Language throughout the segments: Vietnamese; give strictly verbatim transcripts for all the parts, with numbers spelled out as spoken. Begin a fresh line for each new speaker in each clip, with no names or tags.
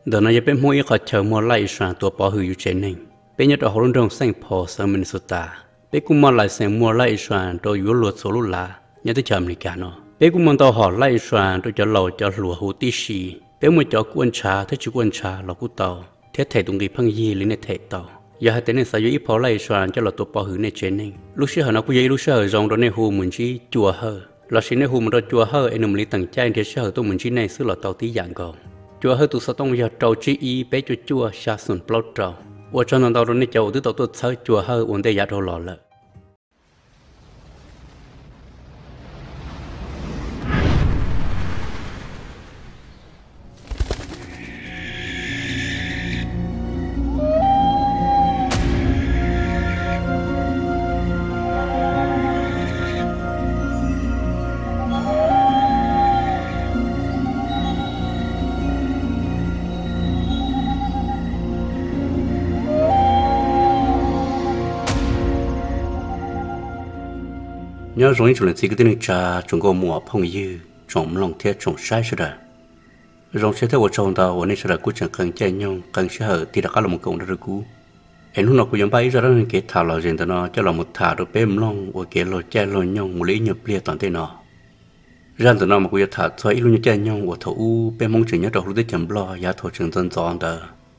Đó nó giờ bên mũi khó chờ mua lại sang tua bỏ hưอยู่trên này bên nhớ đó họ luôn trong sinh phò sang Minnesota bên cũng mua lại sang mua lại sang tôi yếu luật số lúc là nhớ tới chậm này cả nó bên cũng mua tàu họ lại sang tôi cho lầu cho lúa hồ tí xì bên mua cho quân trà thế chú quân trà là cú tàu thế thể tung đi phăng gì lên thể tàu giờ hai tên này sai ít phò lại sang cho là tua bỏ hư này trên này lúc xưa họ nó cũng vậy lúc xưa dòng đó này hồ mình chỉ chùa hơ là xin này hồ mình đó chùa hơ anh em lấy tầng trai thì xưa tôi mình chỉ này xưa là tàu tí dạng còn chùa hơi tụ sao tông giờ trâu chỉ y bé chùa chùa xa sườn plau trâu, ở trongนั้นเราเนี่ยเจ้าตัวตัวเสือchùa hơiวันเดียร์เราหล่อเลยnhớ rồi chúng mình chỉ cái tên cha chúng có mua phong dư trồng lòng thiết trồng sai rồi rồi sẽ theo trồng tàuวันนี้sẽ là cú chẳng cần chạy nhau cần sẽ hở thì đã có là một công được cú em lúc nào cũng giống bay ra đó nên cái thảo là gì đó nó cho là một thảo được bém long và cái lò chạy lò nhau một lý nhập lia toàn thế nó ra từ nó mà cũng thảo xoay luôn như chạy nhau và thấu bém mong chỉ nhớ đầu lúc đấy chấm lo giá thổ trường dân giòn đó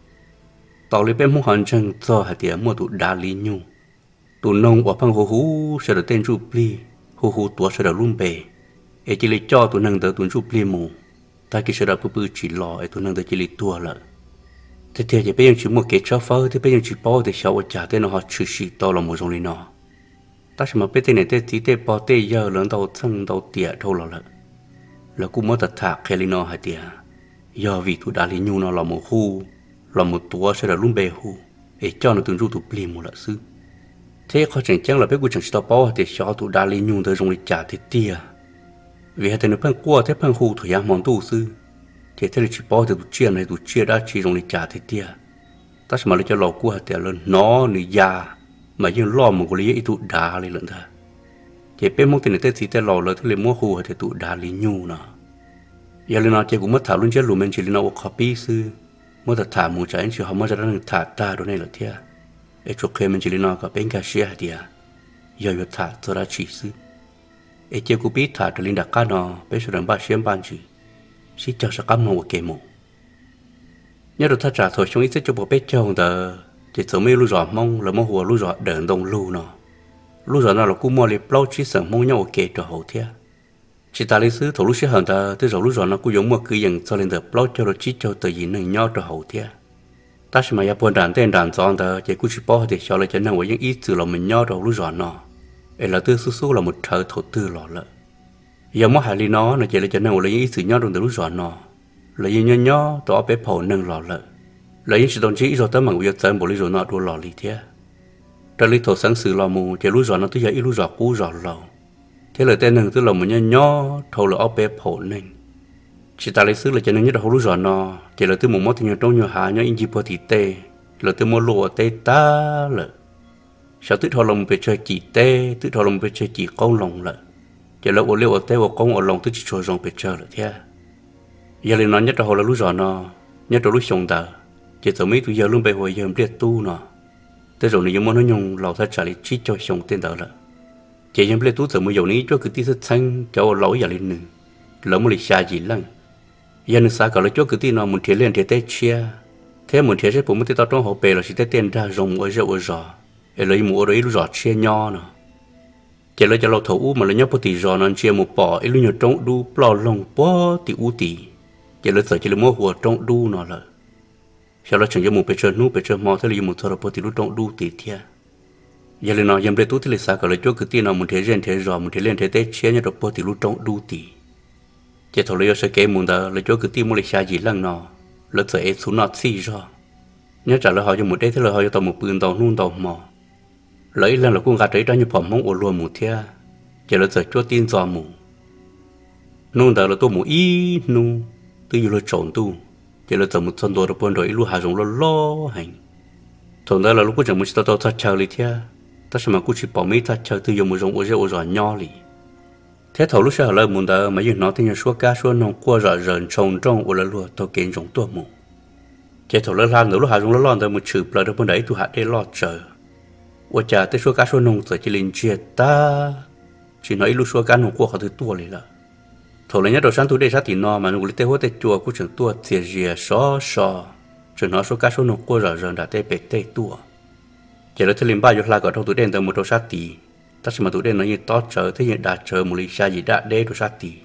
tàu lấy bém mong hoàn chân do hạt tiền mua tụ đá lý nhung tụ nông ở phăng hồ hú sẽ được tên chụp ly hồ hú tua sẽ được luôn bể ấy chỉ lấy cho tụ nông tới tụ chụp ly mù ta chỉ sẽ được bự bự chỉ lò ấy tụ nông tới chỉ lấy tua lợ thế thì bây giờ chỉ một cái cháu phơi thế bây giờ chỉ bao để cháu trả tên nó họ chửi xì to là một trong lý nó ta chỉ mà biết tên này tên tí tên bao tên giờ lớn đầu thân đầu tiệt thôi là lợ là cũng mới thật thà khi lý nó hay tiệt giờ vì tụ đã lý nhu nó là một hú là một tua sẽ được luôn bể hú ấy cho nó từng chụp tụ ly một lợ xứ thế khó chẳng chẳng là biết của chẳng sao bao thì cho tụ đa liên nhung tới dùng để trả thì tia vì hai tên nó phân qua thế phân khu thổi món tu sư thì thế là chỉ bao thì tụ chia này tụ chia đã chỉ dùng để trả thì tia ta sẽ mà lấy cho lò qua thì lên nó nửa già mà nhưng lo một cái lý tụ đa lên lận ta thì bên mong tiền này tết thì tết lò là thế là mua khu thì tụ đa liên nhung nè giờ lên nó chỉ cũng mất thảo luôn chứ luôn mình chỉ lên nó copy sư mất thật thả một trái chỉ họ mất ra nó thả ta đó này là thế ấy chỗ kia mình chỉ nói có bên cái xe thì à giờ giờ thả cho ra chỉ xứ ấy chỉ cũng biết thả từ linh đặc cá nó bây giờ đang ba xem ban chỉ chỉ cho sẽ cắm một cái mũ nhớ được thả trả thôi chúng ít sẽ cho bộ bé chồng tờ chỉ sớm mấy lúc rõ mong là mong hùa lúc rõ đờn đông lu nó lúc rõ nào là cũng mua liền bao chỉ sợ mong nhau cái cho hậu thế chỉ ta lấy xứ thầu lúc sẽ hận ta tới rồi lúc rõ nó cũng giống một cái dạng cho lên tờ bao cho rồi chỉ cho tờ gì này nhau cho hậu thế ta chỉ mà yapon đàn tên đàn chọn ta chỉ cú chỉ bỏ thì cho lại cho nên với những ít từ là mình nhớ đâu lúc rồi nó, ấy là tư số số là một thời thổ tư lọ lợ, giờ mất hại li nó là chỉ là cho nên với những ít từ nhớ đâu từ lúc rồi nó, là những nhớ nhớ tỏ bé phổ nâng lọ lợ, là những sự đồng chí rồi tới mà người dân bộ lý rồi nó đua lọ li thế, trở lý thổ sáng sự lọ mù chỉ lúc rồi nó tới giờ ít lúc rồi cú rồi lọ, thế là tên nâng tức là một nhớ nhớ thầu là bé phổ nâng chỉ ta lấy xứ là cho nên nhất là hậu rồi nó chỉ là từ một món thì nhiều trong nhiều hà nhau in chỉ bỏ thì tê là từ một lúa tê ta là sao tự thọ lòng về chơi chỉ tê tự thọ lòng về chơi chỉ con lòng là chỉ là ô liu ở tê ô con ở lòng tự chỉ cho rong về chơi là thế giờ lên nó nhất là hậu là lúc rồi nó nhất là lúc sống ta chỉ từ mấy tuổi giờ luôn về hồi giờ biết tu nó tới rồi này muốn nó nhung lầu ta trả lại chỉ cho sống tên đó là chỉ giờ biết tu từ mới giờ này cho cái tí rất xanh cho lẩu giờ lên nữa lỡ một lịch xa gì lăng dân xã cả là chỗ cái tin nó muốn thiệt liền thiệt tết chia thế muốn thiệt sẽ bố muốn tết tao trong họ bè là chỉ tết tiền ra rồng ở rượu ở giò để lấy mua đấy lúc giò chia nho nè chỉ lấy cho lâu thấu mà lấy nhóc bố tì giò nó chia một bỏ ấy lúc nhóc trong đu plo lồng bó tì u tì chỉ lấy sợ chỉ lấy mua hùa trong đu nó là sau đó chẳng cho một bề trên nút bề trên mò thế là một thợ bố tì lúc trong đu tì thia giờ lấy nó dầm lấy tú thế là xã cả là chỗ cái tin nó muốn thiệt riêng thiệt giò muốn thiệt liền thiệt tết chia nhóc bố tì lúc trong đu tì chỉ thầu lấy sẽ kể muốn đó là chỗ cái tim mua lịch xa gì lần nọ là sẽ xuống nọ xì ra nhớ trả lời họ cho một đấy thế là họ cho tàu một bươn tàu nung tàu mò lấy lần là cũng gạt đấy ra như phẩm mong ổ luôn một thia chỉ là giờ cho tin giò mù nung đó là tôi một ít nung từ giờ là trộn tu chỉ là giờ một phần đồ là bốn rồi lu hà rồng lo lo hành thằng đó là lúc cũng chẳng muốn tao tao thật chờ li thia ta sẽ mà cũng chỉ bỏ mấy thật chờ từ giờ một rồng ổ rêu ổ giò nho li thế thầu lúc sau là muốn đó mà giờ nó thì nhà số cá số nông qua rõ rợn trồng trong ở là lúa tàu kiến trồng tua mù chế thầu lơ lan nữa lúc hạ dùng lơ lon tới một chữ bờ được bên đấy tu hạ để lo chờ ủa cha tới số cá số nông tới chỉ linh chia ta chỉ nói lúc số cá nông qua họ tới tua liền là thầu lấy nhất đầu sáng tu để sát thì no mà nông lấy tới hốt tới chùa cũng chẳng tua tiền gì xó xó chỉ nói số cá số nông qua rồi rồi đã tới bể tới tua chỉ là thứ linh ba giờ là có trong tu đen tới một đầu sát tỷ ta xem mà tu đen nó như to chờ thế như đã chờ một lý xa gì đã để đầu sát tỷ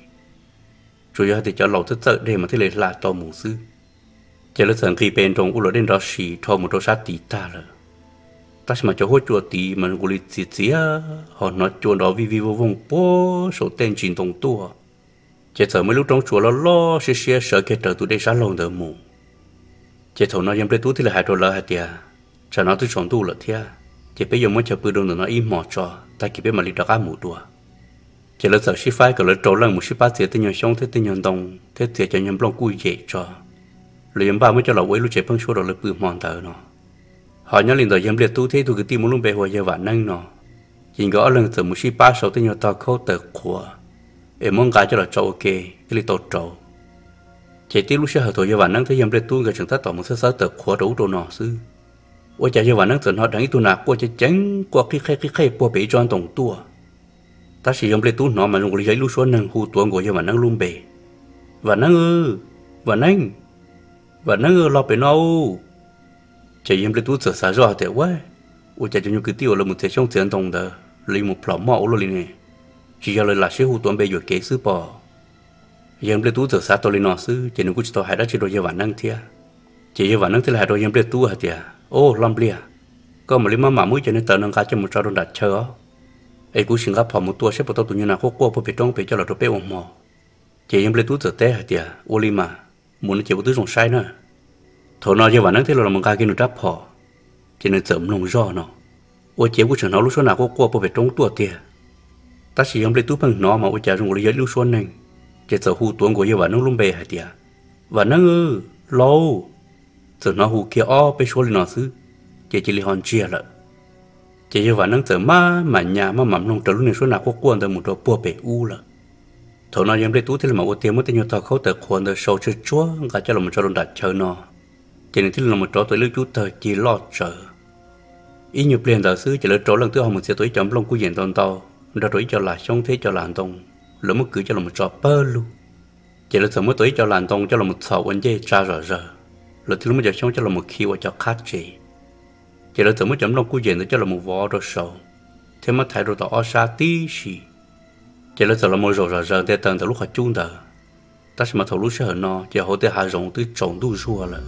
chủ yếu thì cho lẩu thức sợ để mà thế này là to mù sư chỉ là thần kỳ bên trong u lô đen đó xì thò một đầu sát tỷ ta rồi ta xem mà cho hốt chùa tỷ mà u lý xì xì họ nói chùa đó vi vi vô vong po số tên chín tông tua chỉ sợ mấy lúc trong chùa lo lo xì xì sợ cái trở tu đen sát lồng đỡ mù chỉ thầu nó dám để tu thì là hai đô la hai tiền cho nó tới chọn tu là thế chỉ bây giờ mới chờ bữa đông nó im mỏ cho ta chỉ biết mà đi đào cá mù đùa chỉ là giờ xí phái cái là trâu lần một xí ba tiền tới nhau xong thế tới nhau đông thế tiền cho nhau long cùi dễ cho liền ba mới cho là quấy lúc chế phân số đó là bự mòn tờ nó họ nhớ liền đời dám liệt tu thế tu cái tim muốn luôn bề hồi giờ vạn năng nó chỉ có lần từ một xí ba sáu tới nhau ta khâu tờ của em muốn cái cho là trâu ok cái li tổ trâu chỉ tiếc lúc xưa hồi tuổi giờ vạn năng thấy dám liệt tu cái trường ta tỏ một sơ sơ tờ của đủ đồ nọ sư ôi chả giờ vạn năng họ đánh tu nạp qua chỉ tránh qua cái khay cái khay qua bị cho tổng tua ta chỉ dám liệt tu nó mà dùng cái giấy lúc số năng hù tuồng của giờ vạn năng luôn bề vạn năng ư vạn năng vạn năng ư lo bề nâu chỉ dám liệt tu sợ xa rõ thế quá ôi chả cho những cái tiêu là một thể trong tiền tổng đó lấy một plot mỏ luôn liền này chỉ cho lời là sẽ hù tuồng bề rồi kế sư bò dám liệt tu sợ xa tôi lên nó sư chỉ nếu cứ tôi hay đã chỉ đôi giờ vạn năng thia chỉ giờ vạn năng thì là đôi dám liệt tu hả thia ô lâm bia có một lính mà mũi cho nên tờ nâng cá cho một trò đồn đặt chờ ấy cũng xin gặp họ một tua xếp vào tàu tụi nhà khô qua bị trong bị cho là đồ bé ổn mò chỉ em lấy túi tử té hả tiệt ô li mà muốn chỉ một túi rồng sai nữa thầu nào cho bạn nói thế là một cái kia nó đáp họ chỉ nên sớm lồng giò nó ô chế của trường nó lúc số nào khô qua bị trong tua tiệt ta chỉ em lấy túi bằng nó mà ô trả dùng lấy giấy lúc số này chỉ sợ hù tuồng của yêu bạn nó luôn bề hả tiệt và nó ư lâu giờ nó hù kia oไปsố lên nó xứ chỉ chỉ li hòn chia lợ chỉ như vậy nó giờ má mà nhà má mắm nông trở lúc này số nào có quan tới một đồ bùa bể u lợ thầu nó dám lấy tú thì là mà ô tiền mới tiền nhiều tao khâu tới quan tới sâu chơi chúa cả cho là một trò đồn đặt chờ nó chỉ nên thì là một trò tới lúc chú thời chỉ lo chờ ý nhiều tiền giờ xứ chỉ là trò lần thứ hai một xe tuổi chậm long của diện toàn tàu đã tuổi cho là xong thế cho làn tông lỡ mất cứ cho là một trò bơ luôn chỉ là giờ mới tuổi cho làn tông cho là một sầu vấn dây tra rõ rõ là thì lúc mới giờ xong cho là một khi cho khát chỉ chỉ là từ mới chấm long cú diện cho là một vỏ đồ sầu thế mà thay đồ tỏ xa tí xì chỉ là từ là một rồi rồi để tận từ lúc họ chung đờ ta sẽ mà thầu lúc sợ nó chỉ họ để hạ rộng tới trồng đu rùa là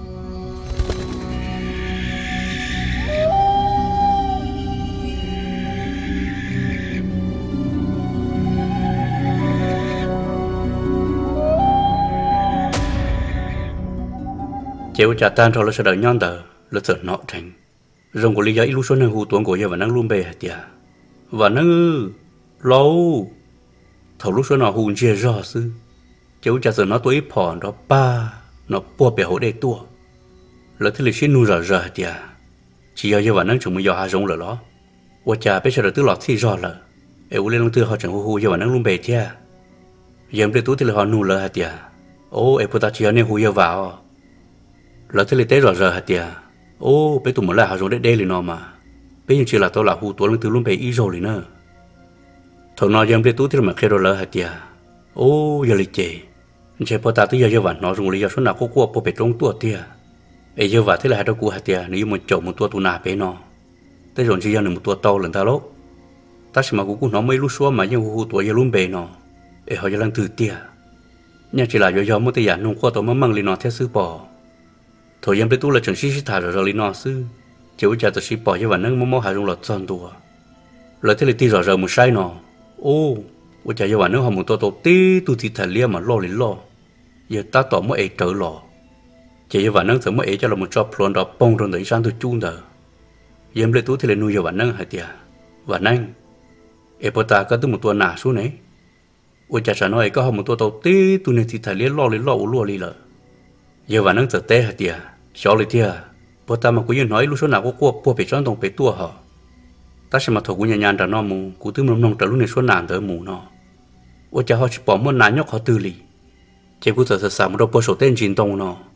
chịu trả tan rồi là sẽ đợi nhon tờ là sợ nọ thành rồng của lý giải lúc số năng hù tuồng của giờ và năng luôn bề hả tiệt và năng ư lâu thầu lúc số nào hù chia rõ sư chịu trả sợ nó tuổi phòn đó ba nó bùa bể hổ đề tua là thế lịch xin nu rõ rõ hả tiệt chỉ giờ và năng chúng mới giờ hạ rồng là đó và trả bây giờ là tứ lọt thì rõ là em lên long tư họ chẳng hù hù giờ và năng luôn bề tiệt giờ em để tú thì là họ nu là hả tiệt ô em phụ ta chỉ nên hù giờ vào là thế lịch tế rõ rõ hả tiệt ô bây tụi mình là họ rồi đấy đây liền nó mà bây giờ chỉ là tôi là hù tuổi lần từ luôn về ý rồi liền nữa thằng nó giờ bây tú thì mà khi rồi lỡ hả tiệt ô giờ lịch chế chế bỏ ta tới giờ giờ vặt nó dùng lý do số nào có qua bỏ về trong tua tiệt ấy giờ vặt thế là hai đứa cu hả tiệt nếu một chậu một tua tụ nạp bé nó tới rồi chỉ giờ một tua to lần ta lốt ta chỉ mà cũng nó mấy lúc xóa mà nhưng hù tuổi giờ luôn về nó ấy họ giờ lần từ tiệt nhưng chỉ là giờ giờ mới tới giờ nông qua tụi mới mang liền nó theo sư bỏ thời gian bây tu là chẳng xí xí thả rồi rồi nó sư chịu trả tự xí bỏ cho bạn nâng mò mò hạ dùng lọt tròn tua lời thế là ti rõ rồi một sai nó ô ô trả cho bạn nâng họ một tổ tổ tí tu thì thả lia mà lo liền lo giờ ta tỏ mỗi ấy trở lo chỉ cho bạn nâng thử mỗi ấy cho là một job luôn đó bông rồi đẩy sang từ chung đó giờ bây tu thì là nuôi cho bạn nâng hả tiệt bạn nâng em bỏ ta có tới một tua nà xuống này ô trả trả nói có họ một tổ tổ tí tu này thì thả lia lo liền lo u lo liền lợ giờ bạn nâng thử té hả tiệt xóaเลยtiệt bữa ta mà cũng như nói lúc số nào có qua qua bị chọn đồng bị tua họ ta sẽ mà thầu cũng nhàn nhàn trả nó mù cũng tư nông nông trả lúc này số nào tới mù nó ôi cha họ chỉ bỏ một nán nhóc họ tư lì chỉ cũng sợ sợ sợ một đôi bò sổ tên chín tông nó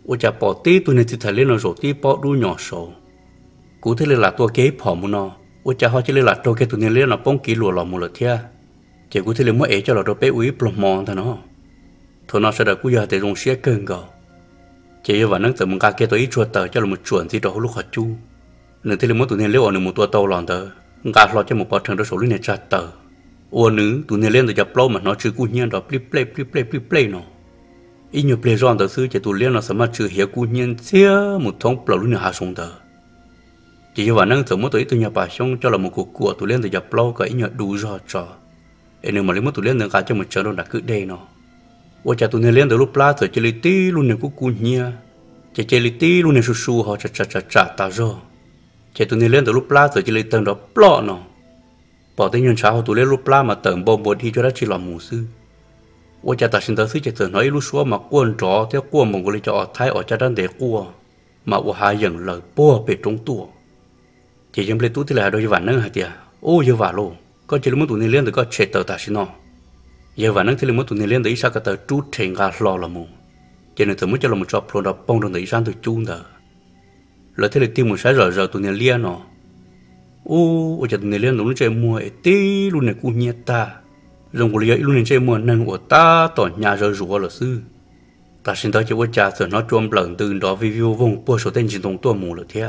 我家bỏ tí tôi nên chỉ thấy lên nó rồi tí bỏ đu nhỏ sầu cú thế là tôi kế bỏ muốn nó我家好起来啦，做个多年了，那帮几路了没了天，结果这里没挨着了，都被围不忙的呢。头那时的古家得用些更高，这一晚能怎么干给到一桌的，叫我们转这到路好住。那这里没多年了，那么多刀浪的，干了这么把成的手里面扎的。我呢，多年了就包嘛，那只古年的 play play play play play play 呢。一年 play 上的是这多年了什么只些古年这么通包里面还送的。chỉ vào năng từ mỗi tuổi từ nhà bà xong cho là một cuộc của tụi lên từ dập lâu cái nhà đủ rõ trò, em mà lấy một tụi lên từ cả cho một trận đấu đã cứ đây nó, và cha tụi lên từ lúc lá từ chơi tí luôn này cũng cuốn nhia, chơi chơi tí luôn này su su họ chả chả chả chả ta rõ, chơi tụi lên từ lúc lá từ chơi tầng đó plọ nó, bỏ tới nhân sao tụi lên lúc lá mà tầng bom bột thì cho nó chỉ làm mù sư, và cha ta xin tới sư chơi tầng nói lúc xưa mà quân trò theo quân một người cho thái ở cha đang để cua, mà của hai dần lời bùa về trong tua. Chỉ trong lên tú thì là đôi vạn nâng hả tiệt, ô giờ vả luôn, có chỉ là muốn tụi này lên được có chết tờ ta xin nó, giờ vạn nâng thì là muốn tụi này lên được ít sao cái tờ chút thành gà lo là mù, cho nên tụi mới cho là một job pro đập bông trong đấy sang từ chung tờ, lợi thế là tiêu một sai rồi rồi tụi này liên nó, ô, ô giờ tụi này liên nó chơi mua tí luôn này cũng nhét ta, rồi còn lấy luôn này chơi mua nâng của ta tỏ nhà rồi rùa là sư, ta xin tới chỉ có cha sợ nó trộm lợn từ đó video vùng bùa số tên chỉ đồng tua mù là thế.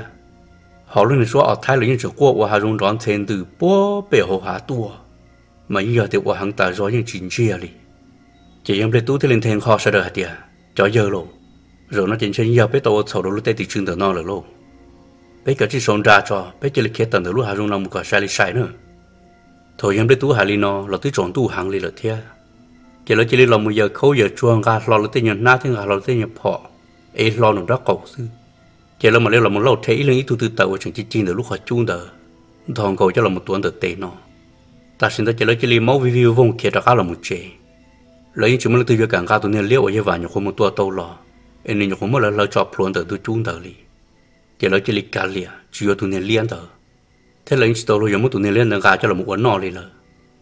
Họ luôn nói ở Thái là những chỗ qua và dùng đón tiền từ bố bể hồ hạ tua mà giờ thì qua hàng ta rồi những chuyện chia đi chỉ em lấy tú thì lên tiền họ sẽ được hạt cho giờ luôn rồi nó chuyện trên giờ bé tàu sau đó lúc tết thì trưng từ nó rồi luôn bé cả chỉ sống ra cho bé chỉ lấy khét tận từ lúc hạ dùng làm một cái sai sai nữa thôi em lấy tú hạ li nó là tới chọn tu hàng li là thế chỉ lấy chỉ lấy làm một giờ khâu giờ chuông gà lo lấy tên nhận nát tên gà lo tên nhận phọ ấy lo nó đã cầu sư chỉ là mà lấy là một lâu thấy lên ít tu từ tàu ở trong chiên từ lúc họ chung tờ thằng cầu cho là một tuần tờ tệ nó ta xin ta chỉ lấy chỉ lấy máu video vong kia đã là một chế lấy những chúng mình từ việc càng cao tụi này liêu ở như vậy nhiều không một tua tàu lò em nên nhiều không một là lời chọc luôn tờ từ chung tờ li chỉ lấy chỉ lấy cả liền chỉ có tụi này liên tờ thế là những tàu lo giống một tụi này liên tờ gà cho là một quán nọ li là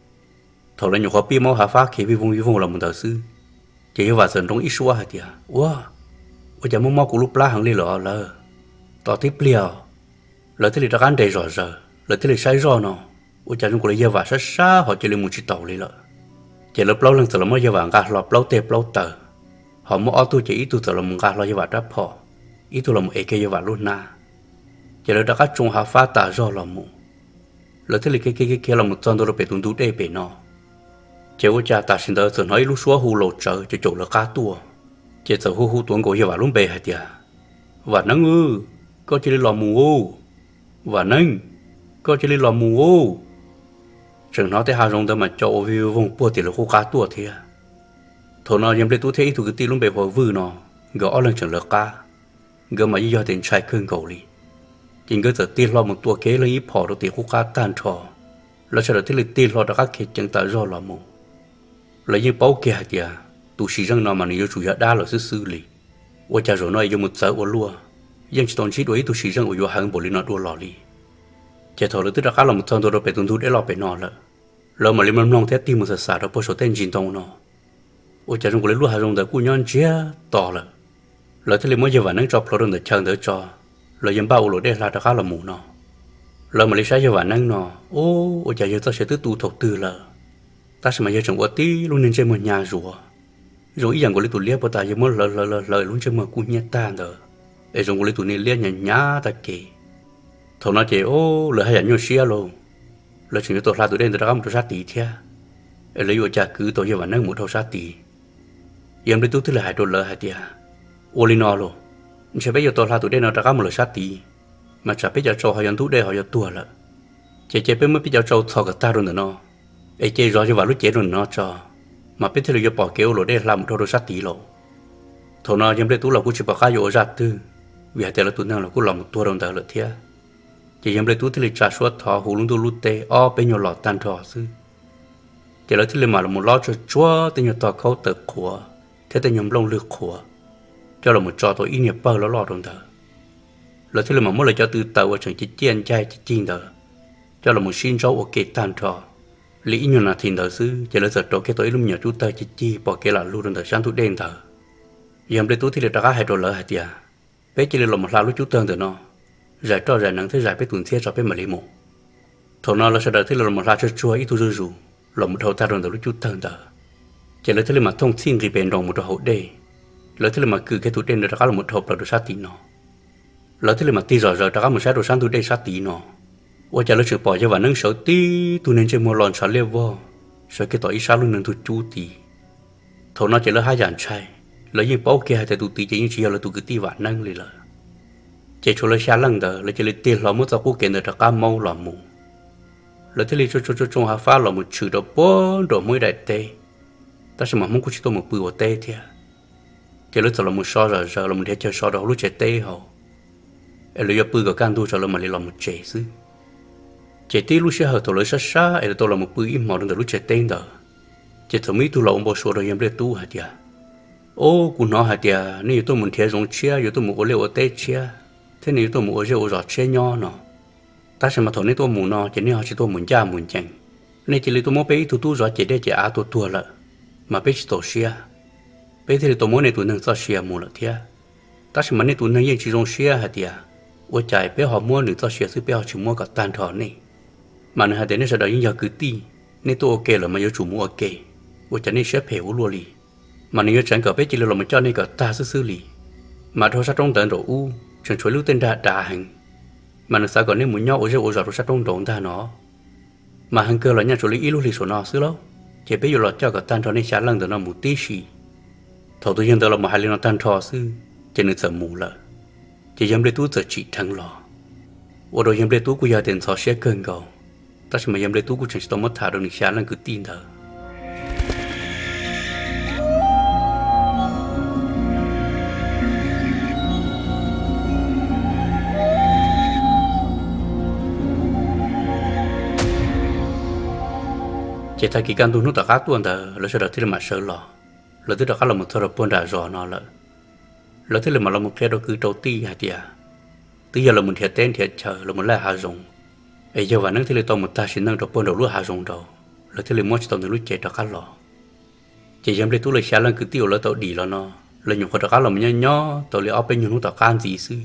thầu là nhiều khó pi máu hạ phát khi vi vong vi vong là một tờ sư chỉ như vậy dần trong ít xua hả tiệt wow bây giờ máu máu của lúc lá hàng li lọ là tao tiếp liều, lời thế là ăn đầy rõ rồi, lời thế là sai rõ nó, ôi cha chúng tôi giờ vả sát sát họ chỉ lấy một chiếc tàu đi lợ, chỉ lớp lâu lần từ là mới giờ vả gạt lọp lâu tép lâu tờ, họ mua ô tô chỉ ít từ là một gạt lo giờ vả đáp họ, ít từ là một ek giờ vả luôn na, chỉ là đã các trung hạ phá tả rõ là một, lời thế là cái cái cái kia là một trăm đô la bể tuần tú đây bể nó, chỉ ôi cha ta xin tới từ nói lúc xóa hù lột trở cho chỗ là cá tua, chỉ từ hù hù tuần cổ giờ vả luôn bể hả tiệt, và nó ngư có chỉ làm mù và nâng có chỉ làm mù chừng nó thấy hà rong đó mà cho view vùng bùa thì là khu cá tua thế thôi nó nhắm lấy túi thế tụi cái tí luôn bề vòi vư nó gõ lần chừng lợt cá gỡ mà giờ tiền trái cơn cầu đi chính cái giờ tiền lo một tua kế lên ít bỏ được tiền khu cá tan trò nó sẽ là thế là tiền lo được các cái chẳng tại do làm mù lấy như bao kia kìa tụi sĩ răng nó mà nếu chủ yếu đa là sự xử lý và cha rồi nói dùng một giờ của lúa nhưng chỉ tốn chỉ đối tu sĩ rằng ở chỗ hàng bộ liên nó đua lò li, chỉ thầu là tức là các làm một trăm đô la bể tuần thu để lò bể nọ了，lò mà liên mang long thế tìm một sản đó bớt số tiền chín tông nó, ở chỗ chúng có lấy lúa hàng rong đểกู้nhon chia to了，lò thế liên mới giờ vẫn năng cho pro để chờ đợi cho, lò dân bao lúa để là các làm mù nó, lò mà lấy sai giờ vẫn năng nó, ô, ở chỗ giờ ta sẽ tự tu thầu từ了，ta sẽ mà giờ chúng có tí luôn nên chơi một nhà rùa, rồi ý rằng có lấy tụ liếp bao ta giờ mới lời lời lời lời luôn chơi một cú nhét tan rồi. Để dùng cái tụi này liên nhả nhá ta kì, thằng nó chỉ ô lời hay là nhiều xia luôn, lời chuyện tôi làm tụi đây tôi đã có một số sát tỷ thế, để lấy vô trả cứ tôi giờ vẫn nâng một thâu sát tỷ, em lấy tôi thứ là hai đô la hai tiền, ô li nó luôn, chỉ bây giờ tôi làm tụi đây nó đã có một lời sát tỷ, mà chả bây giờ cho họ nhận thuốc đây họ nhận tua了, chỉ chỉ bây mới bây giờ cho thọ cái ta rồi nữa nó, ấy chỉ rõ cho vào lúc chế rồi nó cho, mà bây giờ giờ bỏ kéo rồi đây làm một thâu sát tỷ rồi, thằng nó em lấy tôi là cũng chỉ bỏ khai vô ra tư. Vì thế là tụi nó là cũng làm một tour đồng đời lợi thế, chỉ em lấy tụi thì trả suất thọ hú lung tu lút tê, o bên nhau lọt tan thọ sư, chỉ lấy thì mà là một lọ cho chúa, tên nhau tọt khâu tự khua, thế tên nhau lông lược khua, cho là một trò tôi ý niệm bao lọ lọ đồng đời, lấy thì mà muốn lấy cho từ tàu ở trường chỉ chiên chay chỉ chiên đời, cho là một xin cho ok tan thọ, lý nhau là thìn đời sư, chỉ lấy giờ đó cái tôi lúc nhỏ chú ta chỉ chi bỏ cái là lưu đồng đời sang tụi đen đời. yếm lấy tú thì được cả hai đồ lỡ hạt tiệt bé chỉ là một lao lúc chú tơn từ nó giải cho giải nắng thế giải bé tuần thế cho bé mà lấy mồ thằng nó là sẽ đợi thế là một lao cho chúa ít tu rù rù là một thầu ta rồi từ lúc chú tơn đó chỉ là thế là mà thông tin thì bên đồng một đồ hậu đây lỡ thế là mà cứ cái tụi đen được cả là một hộp là đồ sát tí nó lỡ thế là mà tí rồi rồi cả một sát đồ sáng tụi đen sát tí nó ôi chả lỡ chịu bỏ cho vào nâng sợ tí tụi nên chơi mua lòn sợ leo vô sợ cái tỏi sao luôn nâng tụi chú tí thầu nó chỉ là hai dàn trai lỡ như bao kia thì tụi tí chỉ như chỉ là tụi cứ tí vào nâng lên là chỉ cho lỡ xa lăng đó lỡ chỉ là tiền lỡ muốn tao cố kiện được cả mau lỡ mù lỡ thế là cho cho cho trong hà pha lỡ một chữ đó bốn đồ mới đại tê ta sẽ mà muốn có chỉ tôi một bữa ở tê thế chỉ lúc là một so rồi giờ là một thế chơi so đó lúc chơi tê hậu em lấy bữa cái can tu cho là mà lấy làm một chế xứ chế tê lúc chơi hậu tôi lấy sát sát em tôi là một bữa im màu đằng lúc chơi tê đó chế thằng mấy tu là ông bảo số rồi em lấy tu hả tia ô cũng nói hả tia nếu tôi muốn thế giống chia nếu tôi muốn có liệu ở tê chia thế nếu tôi muốn ở rượu giọt chia nho nó ta sẽ mà thằng này tôi muốn nó chỉ nếu họ chỉ tôi muốn cha muốn chăng nên chỉ lấy tôi muốn bé tu tu rồi chỉ để chỉ á tôi tua lại mà bé chỉ tổ xia bé thì tôi muốn này tụi nâng sao xia mua lại thia ta chỉ muốn này tụi nâng yên chỉ trong xia hả tia ôi chạy bé họ mua nâng sao xia chứ bé họ chỉ mua cả tan thọ này mà nâng hả đến sẽ đợi những giờ cứ ti nên tôi ok là mà giờ chủ mua ok ôi chạy nên xếp hiểu luôn đi mà nếu chẳng cả bé chỉ là làm cho nên cả ta xử xử lý mà thôi sát trong tận độ u chẳng chuối lưu tên đà đà hành mà nâng sao còn nên muốn nhau ở giữa ở giữa sát trong độ ta nó mà hàng cơ là nhà chuối ít lưu lý số nó xứ lâu chỉ biết là cho cả tan thọ nên xả lăng từ nó một tí xì thầu tôi hiện tại là một hai lần nó tan thọ xứ chỉ nên sợ mù lợ chỉ dám lấy túi giờ chỉ thằng lò ở đó dám lấy túi của gia đình họ sẽ cơn cầu ta chỉ mà dám lấy túi của chẳng tôi mất thả được những xả lăng cứ tin thở chỉ thay kỳ can tu nút ta cá tuần thở là sẽ được thế mà sợ lò lỡ tới đó là một thợ bồn đà rò nó lỡ lỡ tới là mà là một cái đó cứ đầu ti hả tia tới giờ là một thiệt tên thiệt chờ là một lại hà rồng bây giờ và năng thì là tao một ta xin năng đầu bồn đầu lúa hà rồng đầu lỡ tới là mua cho tao lúa chạy đó cá lò chỉ dám lấy túi lấy xả lăng cứ tiêu lỡ tao đi là nó là nhiềuคนđó cá là một nhá nhó tao lấy áo bên nhiều nút tao can gì xứ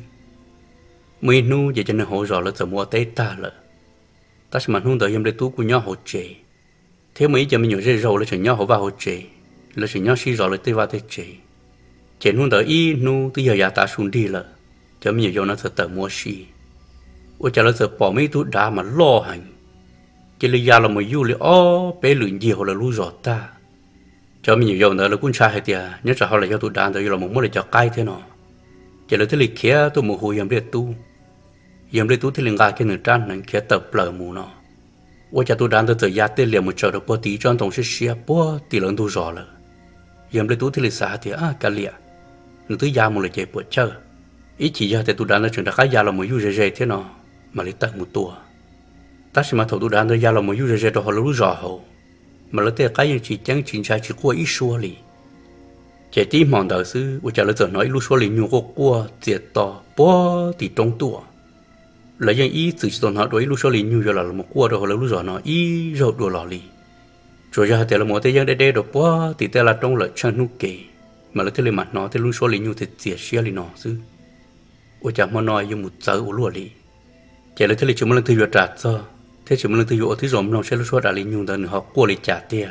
mấy nu giờ cho nên hỗ trợ là tao mua tết ta lỡ ta sẽ mà nung tao dám lấy túi của nhó hỗ trợ thế mấy giờ mình nhiều dây rầu là chỉ nhó hỗ vào hỗ trợ là chỉ nhớ xí rõ lại tới vào tới chế chế luôn tới y nu tới giờ nhà ta xuống đi là cho mình nhiều nó thật tờ mua xí ôi chả là giờ bỏ mấy túi đá mà lo hành chỉ là nhà là một du lịch ó bé luyện nhiều là lú rõ ta cho mình nhiều nữa là cũng sai hay tiệt nhớ cho họ là cho túi đá tới là một món để cho cay thế nào chỉ là thế lịch kia tôi một hồi yếm để tu yếm để tu thì liền gà cái nửa trán này kia tập lờ mù nó ôi chả túi đá tới giờ nhà tới liền một chỗ được bao tí cho tổng sẽ xia bao tí lớn tu rõ là yếm lấy túi thì lịch xã thì à cả lìa nếu túi da một lời chạy bữa chơi ý chỉ giờ thì túi đàn nó chuyển ra cái da là một yu rề thế nào mà lấy tận một tua ta chỉ mà thầu túi đàn nó da là một yu rề đó họ lú rõ hậu mà lấy tiền cái gì chỉ chẳng chính xác chỉ qua ít xua lì chạy tí mòn đầu sư ôi chả lấy giờ nói lú xua lì nhiều qua tiệt to bó thì trong tua lấy những ý từ từ họ đối lú xua lì nhiều giờ là một qua đó họ lú rõ nó ý rồi đùa lò lì rồi giờ thì là một thế giới đây đây đó quá thì thế là trong lợi chân nút kề mà là thế là mặt nó thì luôn số lý nhu thì chia sẻ lý nó chứ ôi chẳng mà nói dùng một giờ u lúa lý chỉ là thế là chúng mình tự trả cho thế chúng mình tự dụ thứ rộng nó sẽ luôn số trả lý nhu đó họ qua lý trả tiền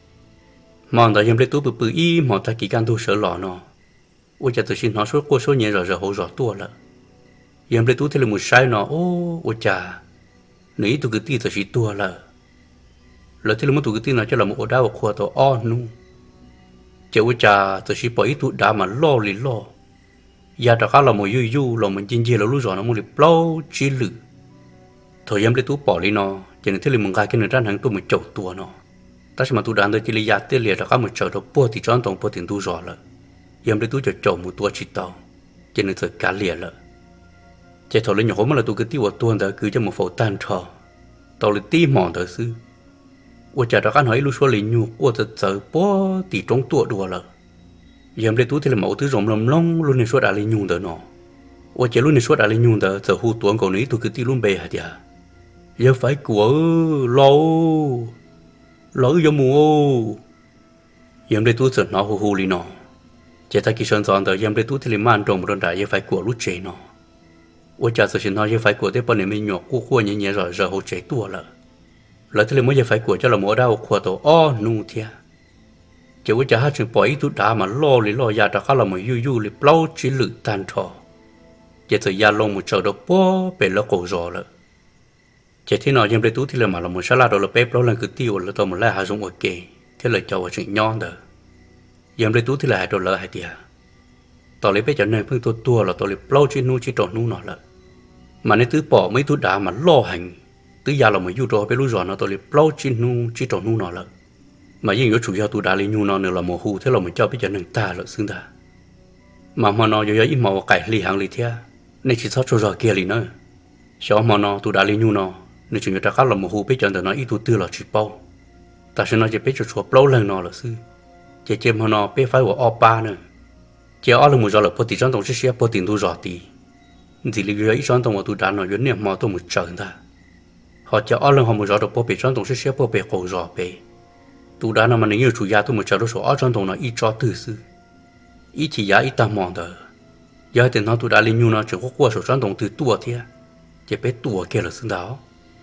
mòn đó dùng lấy túi bự bự y mòn ta kỳ can tu sợ lọ nó ôi chẳng tự xin nó số qua số nhẹ rồi rồi hỗ rõ tua là dùng lấy túi thế là một sai nó ô ôi chả nếu tụi cứ ti tự chỉ tua là lỡ thì lúc mà tụi cái tin nó cho là một ổ đá ở khoa tàu on nu, chịu cha tụi sĩ bỏ ít tụi đá mà lo lì lo, giờ đó là một yu yu là mình chính là lúc rồi nó muốn lì plau chỉ lử, thời gian để tụi bỏ lì nó, cho nên thế là mình gai cái nền rắn hàng tụi mình chậu tua nó, ta sẽ mà tụi đàn tụi chỉ là giờ tiền liền đó cả một chậu đó bỏ thì chọn tổng bỏ tiền tụi rồi là, giờ để tụi chậu chậu một tua chỉ tàu, cho nên thời cá liền là, chỉ thầu lên nhỏ mà là tụi cái tiêu ở tuần đó cứ cho một phẩu tan thọ, tàu là tí mòn đó sư. ôi chả đó cái nói lúc xưa liền nhu của thật sự bó tỷ trong tua đùa là giờ đây tú thì là mẫu thứ rộng lầm long luôn này suốt đã liền nhu đó nó ôi chả luôn này suốt đã liền nhu đó giờ hú tuồng cầu này tôi cứ ti luôn bề hả chả giờ phải của lâu lỡ giờ mùa giờ đây tú sợ nó hú hú liền nó chỉ ta kỳ sơn dọn tới em để tú thì làm man trồng một đòn đại như phải của lút chế nó ôi cha sự xin nói như phải của thế bọn này mình nhỏ cua cua nhẹ nhẹ rồi giờ hồ chế tua lợ lỡ thế là mới như phải của cho là mỗi đau của tổ o nu thia chỉ ôi cha hát chừng bỏ ý tú đá mà lo lý lo ya đã khá là một yu yu lý bao chỉ lự tan thọ chỉ từ ya lông một chờ đó bó bể lỡ cổ giò lợ chỉ thế nào em để tú thì là mà là một salad đó là bếp lâu lần cứ tiêu là tôi một lại hà dùng ở kề thế là cho vào chuyện nhon đó em lấy tú thì là hai đô lợ hai tia, tao lấy bây giờ này phương tôi tua là tao lấy bao chi nu chi tròn nu nọ lợ, mà nếu tứ bỏ mấy tú đá mà lo hành, tứ gia là mấy du trò bé lú giòn nó tao lấy bao chi nu chi tròn nu nọ lợ, mà riêng chủ yếu tú đá lấy nu nọ nữa là mồ hù thế là mình cho bây giờ nâng ta lợ xương ta, mà mà nó giờ ít màu cải lì hàng lì thia, nên chỉ sót cho giò kia lì nữa, sau mà nó tú đá lấy nu nọ, nên chủ yếu ta khác là mồ hù bây giờ nó ít tú tư là chỉ bao, ta sẽ nói chỉ biết cho chùa bao lần nọ là xứ chỉ chém họ nó bé phải của opa nữa chỉ ở là một giờ là bố tí trong tổng sẽ bố tiền tu rõ tí chỉ là người trong tổng của tu đàn nó vấn niệm mà tôi một chờ ta họ chỉ ở là họ một giờ được bố bé trong tổng sẽ bố bé cổ rõ bé tu đàn nó mà nếu chủ gia tôi một chờ đó số ở trong tổng nó ít cho từ sư ít chỉ giá ít tam mòn đó giờ tiền nó tu đàn lên nhu nó chỉ có qua số trong tổng từ tua thế chỉ bé tua kia là xứng đó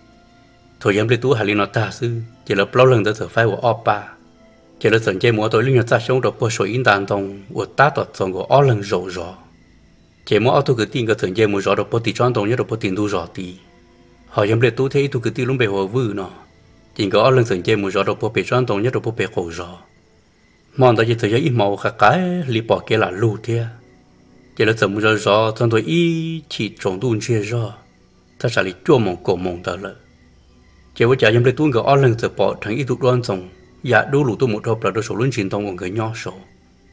thôi em lấy tu hay lên nó ta sư chỉ là bao lần tới giờ phải của opa chỉ là dần chơi múa tối linh ta sống được bao số in đàn đồng của ta tọt dòng của all lần rộ rộ chỉ múa auto cứ tin cái dần chơi múa rõ được bao tỷ tròn đồng nhất được bao tiền tu rõ tỷ họ em để tu thế tu cứ tin luôn bề hồ vư nó chỉ có all lần dần chơi múa rõ được bao bề tròn đồng nhất được bao bề khổ rõ mòn ta chỉ thấy ít màu khác cái li bỏ kia là lù thế chỉ là dần múa rõ rõ thằng tôi ít chỉ trồng tu chia rõ ta sẽ li chua mỏng cổ mỏng ta lợi chỉ với cha em để tu cái all lần dần bỏ thành ít tu đoan dòng dạ đôi lũ tôi một hộp là đôi số lớn chín tông của người nhỏ số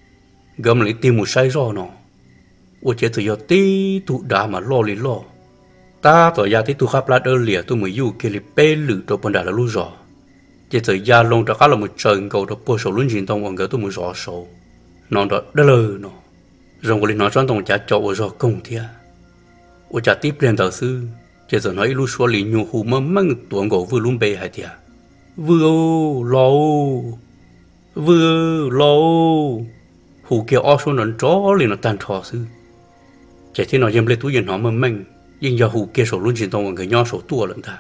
gầm lấy tìm một sai rõ nó ủa chế từ giờ tí tụ đá mà lo lì lo ta tỏ ra tí tụ khắp lá đơn lìa tôi mới yêu kia lì bê lử đồ bần đà là lũ rõ chế từ giờ lông đã khá là một trận cầu đó bôi số lớn chín tông của người tôi mới rõ số nó đó đơ lơ nó rồi có lì nó trong tông chả cho ở rõ công thia ủa chả tiếp lên tờ sư chế từ nói lũ xóa lì nhu hù mơ măng tuồng gỗ vừa luôn bê hay thia vừa lâu vừa lâu hù kia ở số nón chó liền nó tan thọ sư chỉ thế nào em lấy túi tiền họ mà mình nhưng giờ hù kia số luôn chỉ tông người nhỏ số tua lận ta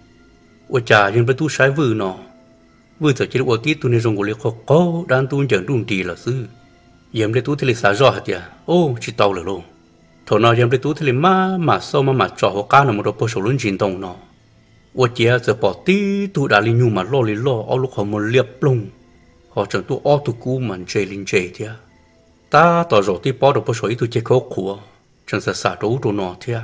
ôi cha em lấy túi sai vừa nó vừa giờ chỉ được tí túi này dùng của liệt khó có đang túi chẳng đun tì là sư em lấy túi thì lịch xả rõ hả tiệt ô chỉ tàu là luôn thằng nào em lấy túi thì lịch má mà sau mà mà trò họ cá là một đồ số luôn chỉ tông nó ôi cha giờ bỏ tí tu đã linh nhung mà lo linh lo ở lúc họ muốn liệp lông họ chẳng tu ở tu cú mà chơi linh chơi thia ta tỏ rõ tí bỏ được bao số ít tu chơi khó khổ chẳng sợ xả đấu đồ nọ thia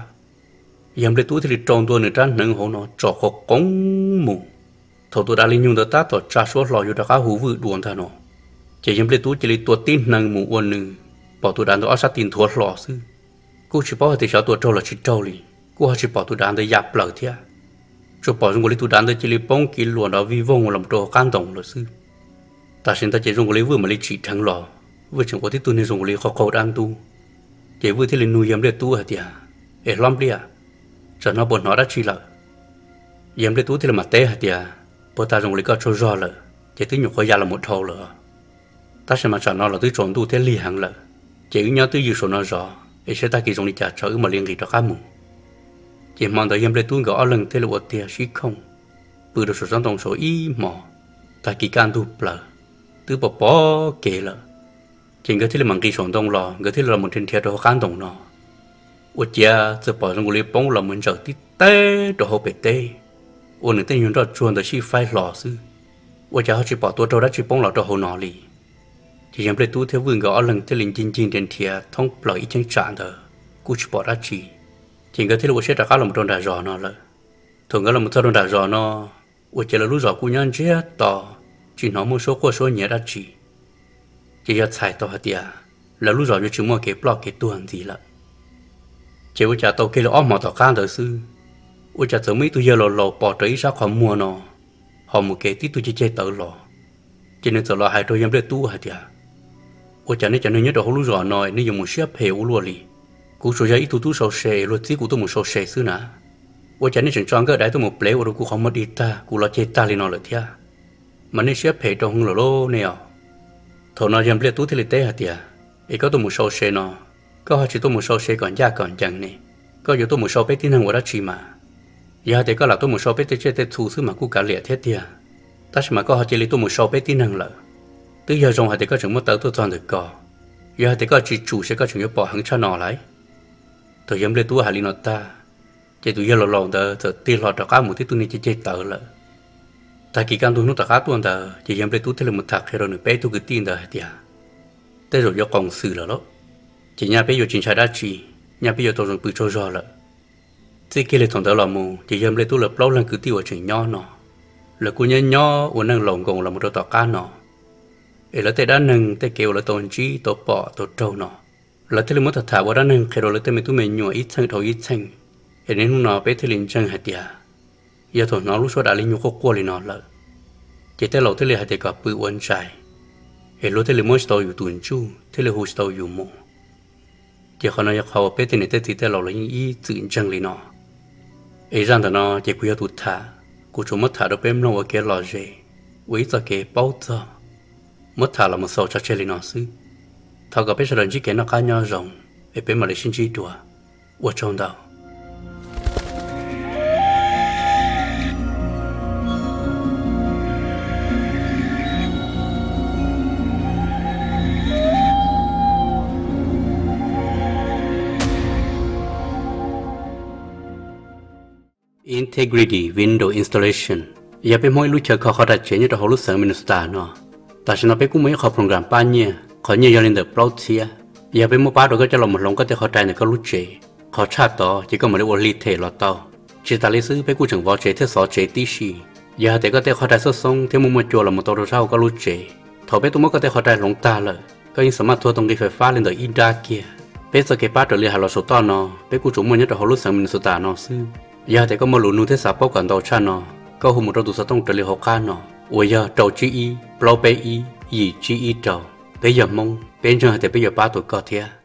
em để tu thì tròn tu nữa trang nâng họ nó trò khó cống mù thầu tu đã linh nhung đó ta tỏ trả số lòอยู่đã cá hú vự đuổi ta nó chỉ em để tu chỉ lấy tu tin nâng mù uốn nưng bỏ tu đàn đó ở sát tin thua lò sư cô chỉ bỏ thì sao tu trâu là chỉ trâu li cô chỉ bỏ tu đàn để dập lở thia cho bỏ dùng cái tu đàn tới chỉ lấy bông kí luồn đó vi vong làm đồ can tổng luật sư ta xin ta chỉ dùng cái vừa mà lấy chỉ thằng lò vừa chẳng có tí tu nên dùng cái khó khâu đan tu chỉ vừa thì lấy nuôi em để tu hả tiệt để lom đi à cho nó bọn nó đã chi lợ em để tu thì là mặt té hả tiệt bữa ta dùng cái có cho rõ lợ chỉ tí nhục khói là một thầu lợ ta sẽ mà cho nó là tí trộn tu thế li hàng lợ chỉ nhớ tí dự số nó rõ để sẽ ta kỳ dùng đi trả trợ mà liên hệ cho cá mù chỉ mong đợi em lấy tuôn gõ lần thế là một tia xí không bự được số trong tổng số y mò ta kỳ can tu lờ tứ bỏ bỏ kể lờ chỉ cái thế là bằng kỳ số trong lò cái thế là một trên thiệt đồ can tổng nó ủa cha giờ bỏ trong cái bông là mình chờ tí tê đồ hộp bể tê ủa những tên nhân đó chuồn tới xí phai lò sư ủa cha họ chỉ bỏ tua trâu đã chỉ bông là đồ hồ nọ lì chỉ em lấy tu theo vườn gõ lần thế linh chín chín trên thiệt thông lời ý chân trạng đó cú chỉ bỏ ra chỉ chỉ cái thế là sẽ trả cá là một đòn đà giò nó là thường cái là một đòn đà giò nó ủa chỉ là lú giò của nhân chết to chỉ nó một số qua số nhẹ đã chỉ chỉ là xài to hạt tiệt là lú giò cho chúng mua cái blog cái tuần gì là chỉ ủa trả tàu kia là ôm mỏ tàu can đời sư ủa trả sớm mấy tôi giờ lò lò bỏ tới sao khỏi mua nó họ một cái tí tôi chỉ chơi tới lò cho nên giờ lò hai đôi em để tu hạt tiệt ủa trả nên trả nên nhớ đồ lú giò nói nên dùng một xếp heo luôn đi cú số giấy tu tu sầu sề luật chỉ cú tu một sầu sề xứ nà, ôi chả nên chọn chọn cái đại tu một plei rồi cú không mất đi ta, cú lo chơi ta liền nó lại thia, mà nên xếp hệ trong lỗ lỗ nè, thầu nào dám plei tu thì lấy té hả tiệt, ấy có tôi một số xe nó có họ chỉ tôi một số xe còn giá còn chẳng này có dù tôi một số bé tin hàng của đó chỉ mà giờ thì có là tôi một số bé tới chơi tới thu xứ mà cũng cả liệt thế tiệt ta mà có họ chỉ lấy tôi một số bé tin hàng lợ từ giờ trong họ thì có chừng mất tới tôi toàn được có giờ thì có chỉ chủ sẽ có chừng bỏ hàng cho nó lại thời gian lấy tôi hà linh nó ta chỉ tôi giờ lò lò đó giờ tiền lọt cả một tí tôi này chỉ chơi tờ lợ ta kỳ can tôi nó ta khá tuần đó chỉ dám lấy tôi thêm một thằng rồi nữa bé tôi cứ tin đó tiệt thế rồi do công sự là đó chỉ nhà bây giờ chính sách đã chỉ nhà bây giờ tôi rồi bị cho rõ了这个嘞同到了么只要来都了包人cứ tiêu ở trên nhỏ nó là cô nhớ nhỏ ở năng lòng gồng là một đôi tóc cá nó ấy là tới đã nâng tới kêu là tôn trí tổ bọ tổ trâu nó là tới lúc mất thật thà vào đã nâng khi rồi là tới mình tụi mình nhỏ ít chân thầu ít chân ấy nên nó bé tới liền chân hạt tiệt giờ thôi nó lúc sau đã lên nhiều khó qua liền nó là chỉ tới lâu tới liền hạt tiệt gặp bự uốn dài ấy lúc tới liền mới tàuอยู่tuần chu tới liền hút tàuอยู่mồ chỉ còn nói họ bé tới này tới thì tới lâu là ý tự chân liền nó ấy rằng nó chỉ quý tụt thả, cụ chủ mất thả được bém lâu ở cái lò rễ, quý giờ cái bao giờ, mất thả là một số cho chơi lên nó xứ, thằng gặp bé sẽ làm chỉ cái nó cá nhau rồng, ấy bé mà lấy xin chỉ đùa, ở trong đầu. Integrity window installation. Giờ bé mỗi lúc chờ khó khó đặt chế như đó họ lúc sáng mình start nó. Ta sẽ nói bé cũng mấy khó program bao nhiêu, khó nhiều lên được bao nhiêu. Giờ bé mỗi ba đồ có cho lòng một lòng có thể khó trái được có lúc chế. Khó chát đó chỉ có một cái vật lý thể là tao. Chỉ ta lấy xứ bé cũng chẳng vào chế thế sáu chế tí xì. Giờ thì có thể khó trái sốt xong thêm một một chỗ là một tàu đồ rau có lúc chế. Thọ bé tôi mới có thể khó trái lồng ta rồi. Có những sản phẩm thua trong cái phải phá lên được in ra kia. Bé giờ cái ba trở lại hà lò số to nó, bé cũng chủ muốn nhất là họ lúc sáng mình start nó xứ. Giờ thì có một lũ nuôi thế sao bao quản đầu cha nó, có hôm một đôi tụ sát tông trở lại học ca nó, ôi giờ trâu chi y, plau bé y, gì chi y trâu, bây giờ mong, bên trong thì bây giờ ba tuổi có thế.